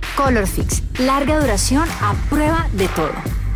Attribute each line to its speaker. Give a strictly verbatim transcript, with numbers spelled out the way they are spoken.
Speaker 1: Color Fix, larga duración a prueba de todo.